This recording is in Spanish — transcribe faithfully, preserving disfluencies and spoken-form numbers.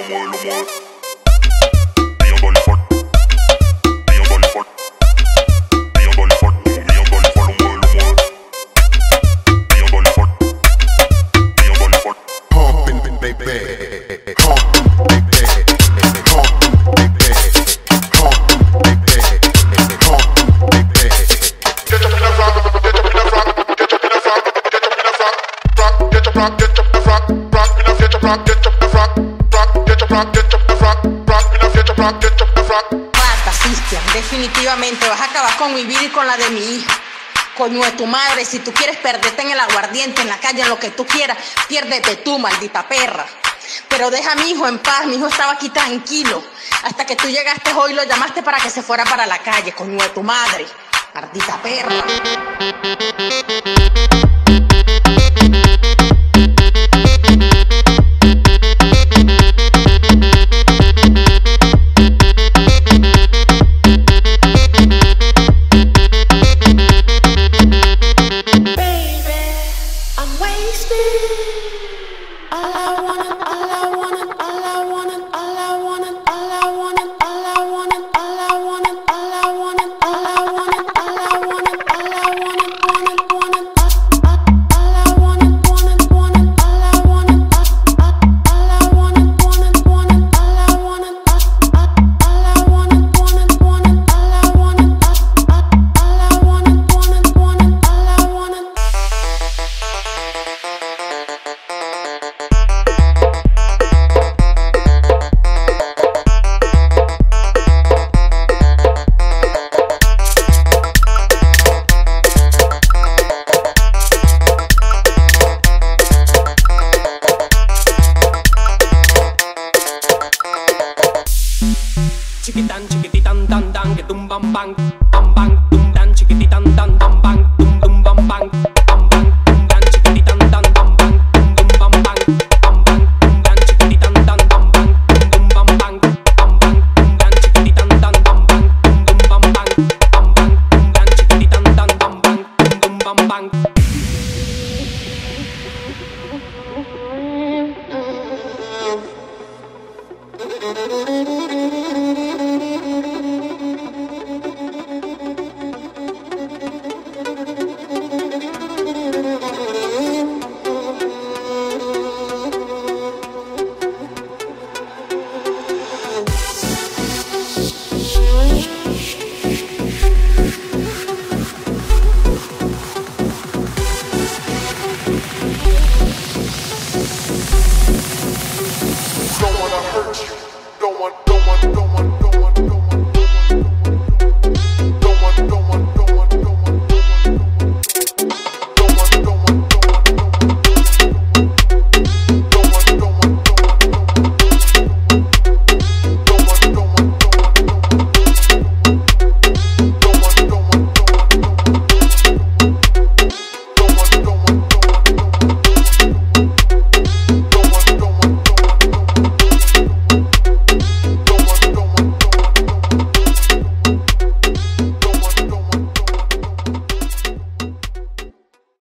mueve, lo mueve. Mío Dolly Ford, mío Dolly Ford, mío Dolly Ford, mío Dolly Ford, lo mueve, lo mueve. Mío Dolly Ford, mío Dolly Ford. Pumping, baby, pumping, baby, pumping, baby, pumping, baby, pumping, baby. Get up in the front, get up in the front, get up in the front, get up in the front. Rock, get up, rock, get up in the front, rock, in the get up, rock, get up in the front, rock, get up, rock, get up in the front, rock, in the get up, rock, get up in the front. Marta, Cristian, definitivamente vas a acabar con mi vida y con la de mi hija. Coño de tu madre, si tú quieres perderte en el aguardiente, en la calle, en lo que tú quieras, piérdete tú, maldita perra. Pero deja a mi hijo en paz, mi hijo estaba aquí tranquilo. Hasta que tú llegaste hoy y lo llamaste para que se fuera para la calle, coño de tu madre, maldita perra. Chiquitan, chiquititan, tan, tan, que tumban, bang.